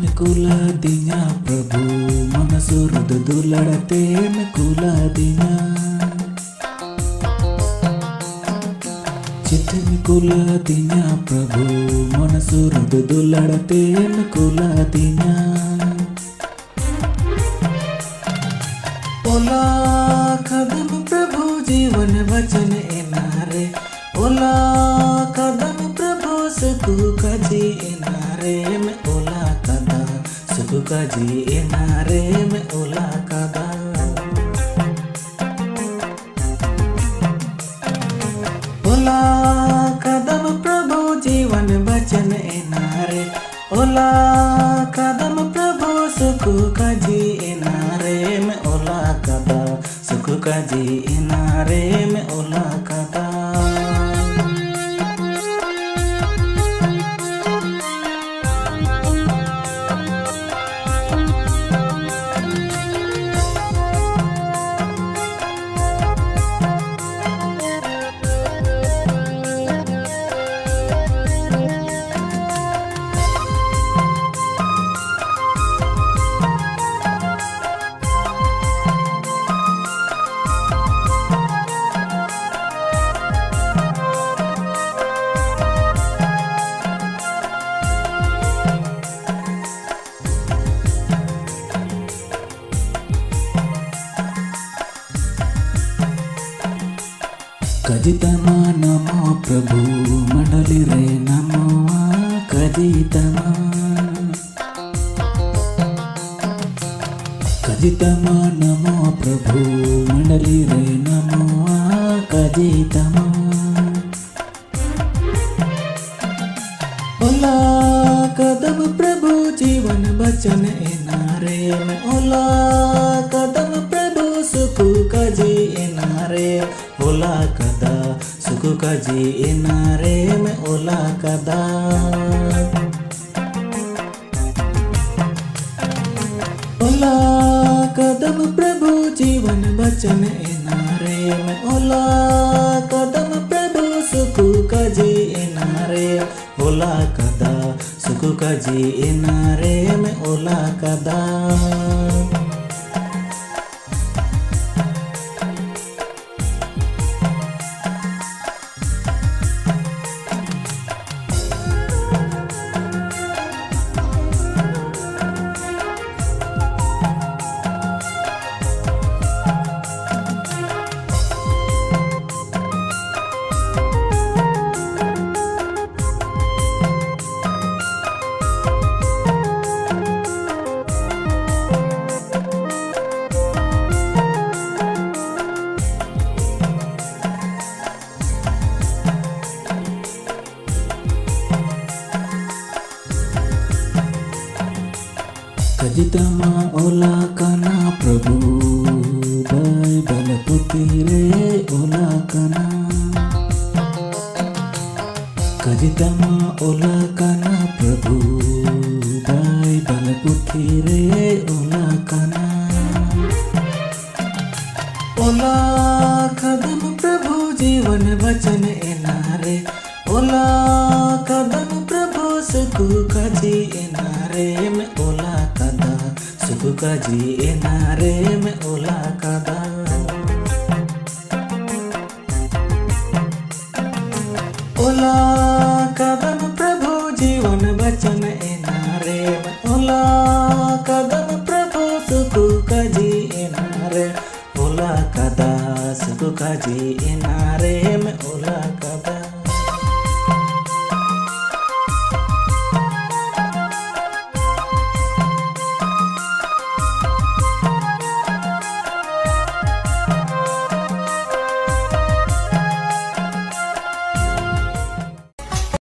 kula dinya Prabu mana suruh dudulaten kula dinya चिट्ठी kula dinya Prabu mana suruh dudulaten kula dinya ओला कदम प्रभु जीवन वचन एनारे ओला कदम प्रभु सुख का जी एनारे में ओला कदा सुख का जी एनारे में ओला कदा ओला कदम प्रभु जीवन वचन एनारे ओला कदम प्रभु सुख का जी एनारे में ओला कदा सुख का जी एनारे में ओला कदा कजितमा नमो प्रभु मंडली रे नमो कजितमा कजितमा नमो प्रभु मंडली रे नमो कजितमा ओला कदम प्रभु जीवन वचन एनारे में ओला कदम प्रभु सुख का जी एनारे ओला कदा सुख का जी एनारे में ओला कदा ओला कदम प्रभु जीवन वचन एनारे में ओला कदम प्रभु सुख का जी एनारे ओला कदा सुख का जी एनारे में ओला कदा कजितमा ओला कना प्रभु बाइबल पुती रे ओला कना कजितमा ओला कना प्रभु बाइबल पुती रे ओला कना ओला कदम प्रभु जीवन वचन एनारे ओला कदम प्रभु सुख का जी एनारे में ओला कदा सुख का जी एनारे में ओला कदा ओला कदम प्रभु जीवन वचन एनारे में ओला कदम प्रभु सुख का जी एनारे ओला कदा सुख का जी एनारे